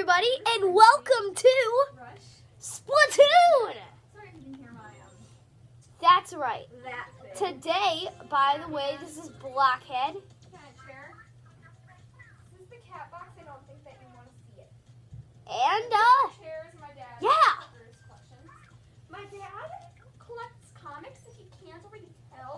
everybody, and welcome to Splatoon! Sorry if you can hear my That's right. that thing. Today, by the way, this is Blockhead. Can I chair? This is the cat box. I don't think that you want to see it. And, Chairs, my dad. yeah. Collections. My dad collects comics if you can't already tell.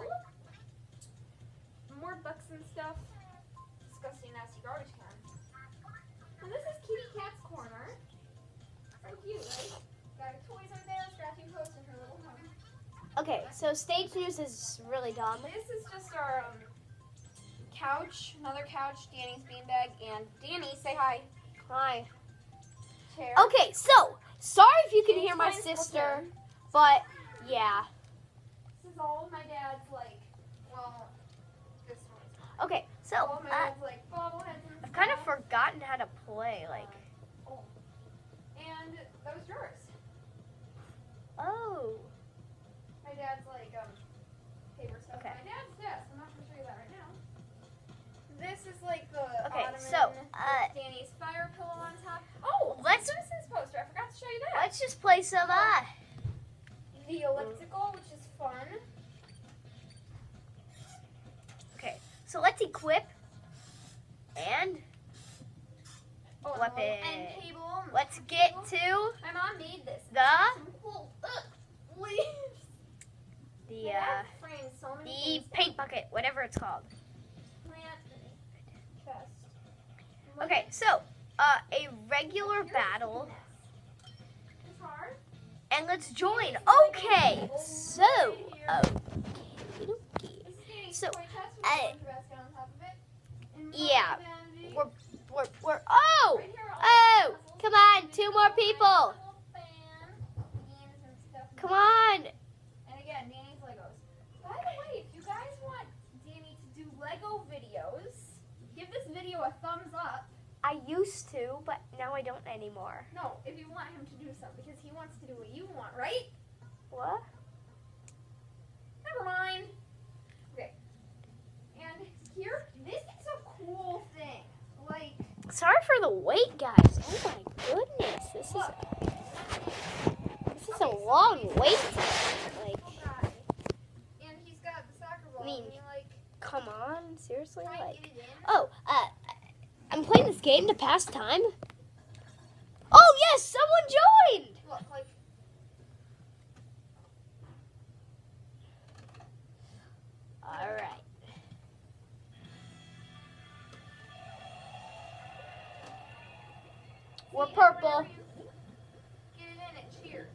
More books and stuff. Disgusting, nasty garbage can. And this is Kitty Cat's corner. So cute, right? Got toys over there, scratching post in her little home. okay, so stage news is really dumb. This is just our couch, another couch, Danny's beanbag, and Danny, say hi. Hi. Chair. Okay, so, sorry if you can Danny's hear my playing sister, Splatoon. but, yeah. This is all my dad's like, well, this one's Okay, so, all my dad's like bobbleheads and I've kind of stuff. forgotten how to play, like, Oh. And those drawers. oh. My dad's like paper stuff. Okay. My dad's desk. I'm not gonna show you that right now. This is like the Okay, ottoman so, with Danny's fire pillow on top. Oh, let's- Simpsons poster. I forgot to show you that. Let's just play some, The elliptical, which is fun. okay, so let's equip, and Oh, and Weapon. And cable. let's get to My mom made this. the, Some cool leaves. the, My dad framed so many the things. paint bucket, whatever it's called. Plant chest. Okay, so, a regular Here's battle, this. It's hard. and let's join. Okay, so, okay. This is Danny's So, toy chest with uh, a bunch of basket on top of it. And yeah, Dandy. we're, oh, Right here are all oh, the puzzles. come on, 2 more people. Little fan, games and stuff. Come on. And again, Danny's Legos. By the way, if you guys want Danny to do Lego videos, give this video a thumbs up. I used to, but now I don't anymore. No, if you want him to do something, because he wants to do what you want, right? What? Never mind. Okay. And here, this is a cool thing. Like, Sorry for the wait, guys. Oh my goodness, this look. is a long wait. Like, Guy. And he's got the soccer ball. I mean, and he, like, come on, seriously, try and like. get it in. Oh, I'm playing this game to pass time. Oh yes, someone joined. Look, like, All right. We're see, and purple. whenever you get it in, it cheers.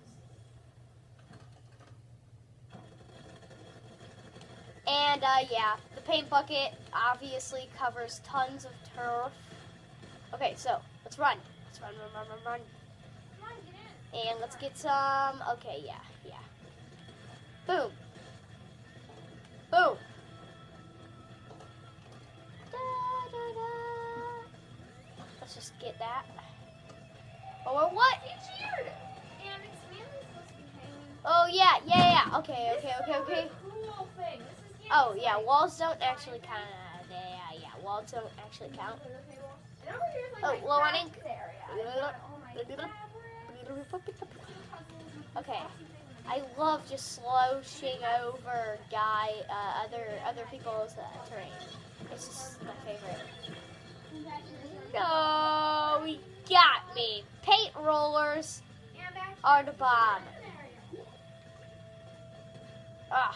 And yeah, the paint bucket obviously covers tons of turf. Okay, so let's run. Let's run. Come on, get in. And let's get some. Okay, yeah. Boom. Boom. Da, da, da. Let's just get that. Or what? He cheered. And it's mainly supposed to be hanging. Oh yeah. Okay. This is another cool thing. This is Danny's, Oh yeah, like, walls don't actually count. Yeah, walls don't actually count. And over here's like Oh, my loading. craft area. I've got all my fabric, puzzles, and Okay. boxy things. I love just slouching over other people's terrain. It's just my favorite. No, he got me. Paint rollers And back are the bomb. area. Ugh.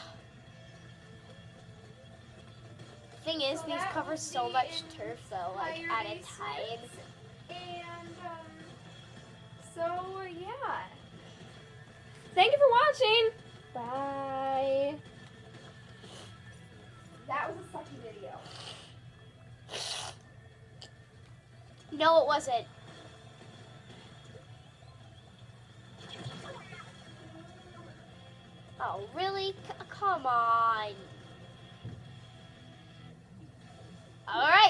Thing is, these cover so much turf though, like at a time. And so yeah. Thank you for watching. Bye. That was a sucky video. No, it wasn't. Oh, really? Come on. All right.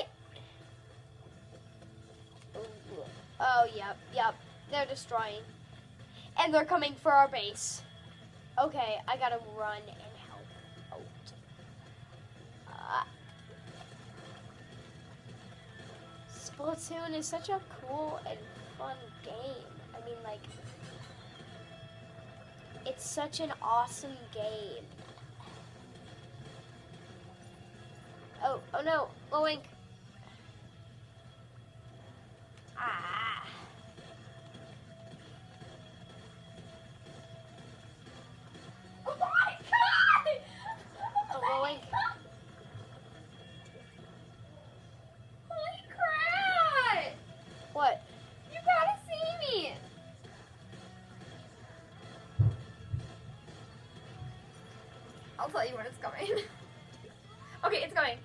Oh, yep. They're destroying. And they're coming for our base. Okay, I gotta run and help out. Splatoon is such a cool and fun game. I mean, like, it's such an awesome game. Oh no, Loink. Ah. Oh my god! Oh, Loink. Holy crap! What? You gotta see me! I'll tell you when it's coming. Okay, it's coming.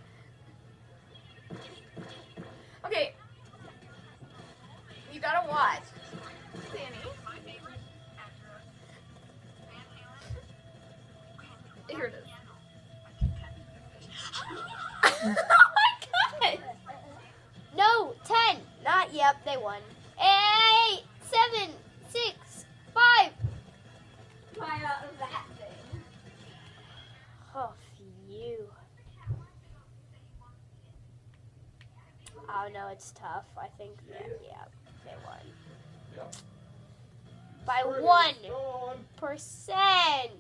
Okay. You gotta watch. Danny. Here it is. Oh my god! No, 10. Not yet. They won. 8, 7, 6, 5. Try out of that thing. Oh, phew. Oh no, it's tough. I think yeah, they won. Yeah. By Pretty 1%.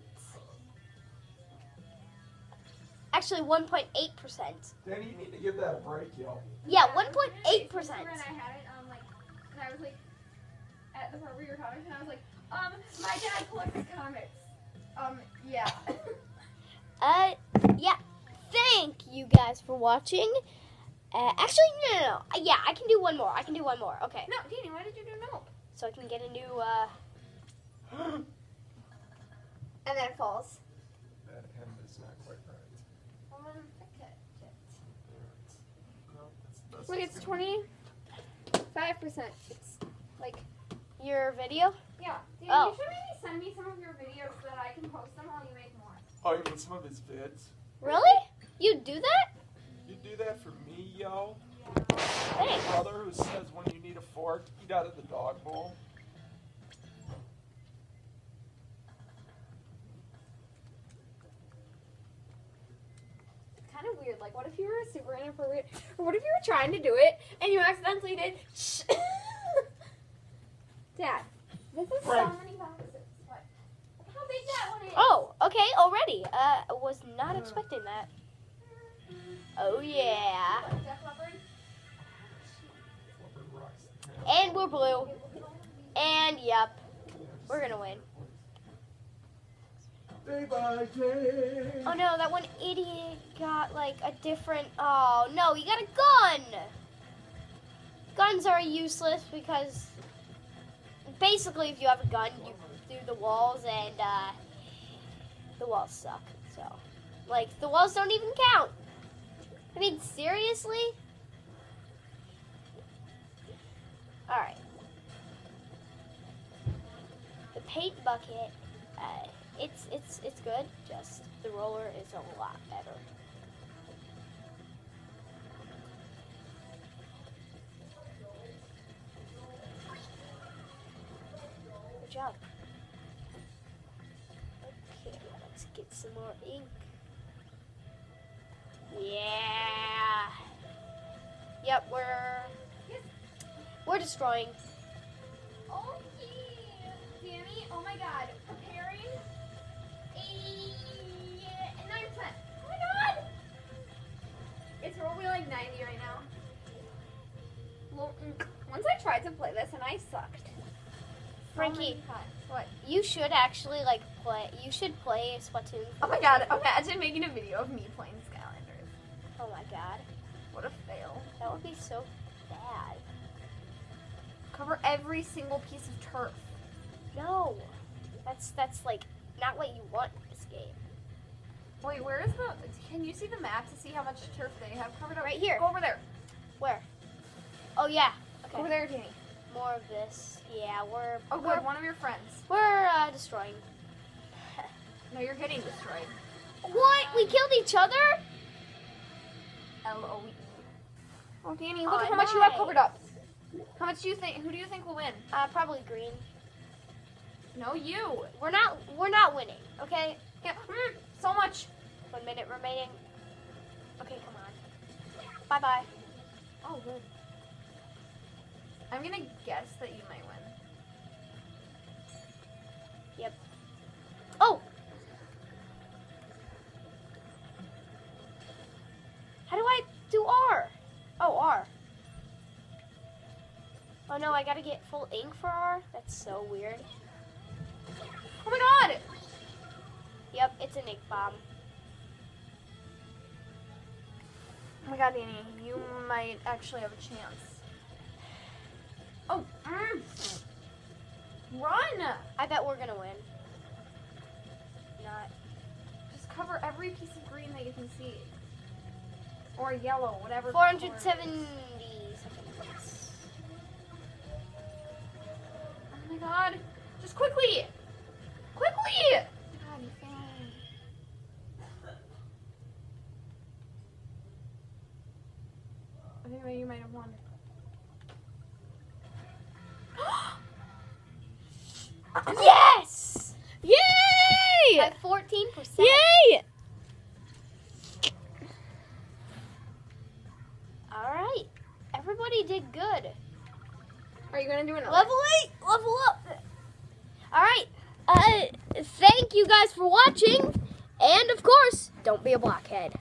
Actually, 1.8%. Danny, you need to give that a break, yo. Yeah, When 1.8%. I had it, and I was like, at the part where you were talking, and I was like, my dad collects comics. Yeah. Yeah. Thank you guys for watching. Actually, no. Yeah, I can do one more. Okay. No, Danny, why did you do no? So I can get a new, And then it falls. That hem is not quite right. No, that's Look, it's 25%. It's like, your video. yeah. Danny, Oh. you should maybe send me some of your videos so that I can post them while you make more. Oh, you mean some of his vids? Really? You do that? You do that for me, yo? Thanks. Brother who says when you need a fork, eat out of the dog bowl. It's kind of weird. Like, what if you were super inappropriate? Or what if you were trying to do it and you accidentally did shh? Dad, this is so Frank. many boxes. What? Look how big that one is. Oh, okay, already. Was not expecting that. Oh yeah. What, Def Leppard? Flipper rocks. And we're blue. And yep, we're gonna win. Day by day. Oh no, that one idiot got like a different. Oh no, he got a gun. Guns are useless because basically, if you have a gun, you do the walls, and the walls suck. So, like, the walls don't even count. I mean, seriously? All right. The paint bucket, it's good. Just the roller is a lot better. Good job. Okay, let's get some more ink. Yeah. Yep, we're destroying. Okay. Danny, oh my god. Preparing 9%. Oh my god! It's probably like 90 right now. Once I tried to play this and I sucked. Frankie, What? you should actually like play. You should play Splatoon. Oh my god, imagine making a video of me playing Skylanders. Oh my god, What a fail. that would be so bad. Cover every single piece of turf. No, that's like not what you want in this game. Wait, where is the... Can you see the map to see how much turf they have covered up? Right here. Go over there. Where? Oh yeah. Over Okay. there, Danny. More of this. Yeah, we're Oh, good. One of your friends. we're destroying. No, you're getting destroyed. What? We killed each other? L-O-E. Oh, Danny, look Oh, at how much you have nice. covered up. How much do you think? Who do you think will win? Probably green. No, you. We're not winning. Okay. Yeah. So much. 1 minute remaining. Okay, come on. Bye bye. Oh, good. I'm gonna guess that you might win. Yep. Oh! How do I do R? Oh, R. Oh no, I gotta get full ink for R? That's so weird. Oh my god! Yep, it's an ink bomb. Oh my god, Danny, you might actually have a chance. Oh, run! I bet we're gonna win. Not. Just cover every piece of green that you can see. Or yellow, whatever. 470 second place. Oh my god. Just quickly! Quickly! God, you failed. I think that you might have won. Yes! Yay! By 14%. Yay! Alright. Everybody did good. Are you gonna do another? Level 8! Level up! Alright. Thank you guys for watching. And of course, don't be a blockhead.